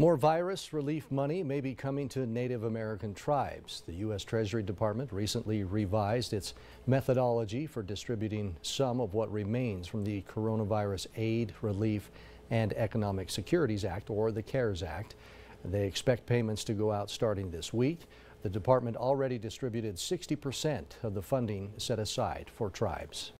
More virus relief money may be coming to Native American tribes. The U.S. Treasury Department recently revised its methodology for distributing some of what remains from the Coronavirus Aid, Relief, and Economic Securities Act, or the CARES Act. They expect payments to go out starting this week. The department already distributed 60% of the funding set aside for tribes.